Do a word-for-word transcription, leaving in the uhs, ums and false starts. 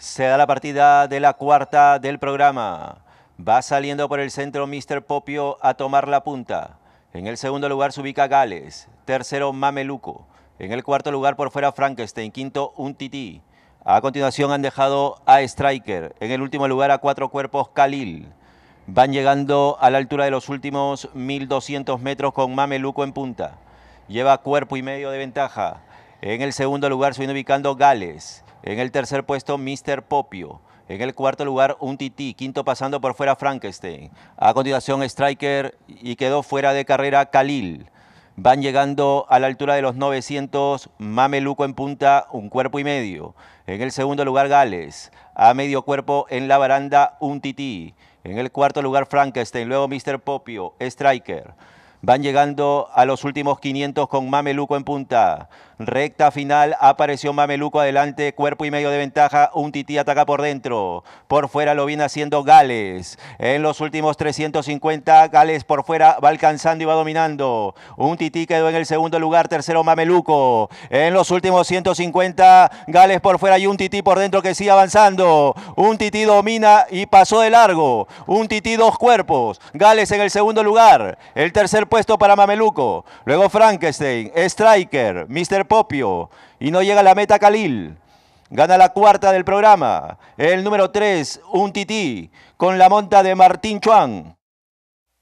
Se da la partida de la cuarta del programa. Va saliendo por el centro míster Popio a tomar la punta. En el segundo lugar se ubica Gales. Tercero, Mameluco. En el cuarto lugar por fuera Frankenstein. Quinto, Un Tití. A continuación han dejado a Striker. En el último lugar a cuatro cuerpos Khalil. Van llegando a la altura de los últimos mil doscientos metros con Mameluco en punta. Lleva cuerpo y medio de ventaja. En el segundo lugar se viene ubicando Gales. En el tercer puesto míster Popio. En el cuarto lugar Un Tití. Quinto pasando por fuera Frankenstein. A continuación Striker y quedó fuera de carrera Khalil. Van llegando a la altura de los novecientos, Mameluco en punta, un cuerpo y medio. En el segundo lugar Gales, a medio cuerpo en la baranda Un Tití. En el cuarto lugar Frankenstein, luego míster Popio, Striker. Van llegando a los últimos quinientos con Mameluco en punta. Recta final, apareció Mameluco adelante, cuerpo y medio de ventaja. Un Tití ataca por dentro. Por fuera lo viene haciendo Gales. En los últimos trescientos cincuenta, Gales por fuera va alcanzando y va dominando. Un Tití quedó en el segundo lugar, tercero Mameluco. En los últimos ciento cincuenta, Gales por fuera y Un Tití por dentro que sigue avanzando. Un Tití domina y pasó de largo. Un Tití dos cuerpos. Gales en el segundo lugar. El tercer puesto para Mameluco. Luego Frankenstein, Striker, míster Popio. Y no llega a la meta Khalil. Gana la cuarta del programa. El número tres, Un Tití, con la monta de Martín Chuan.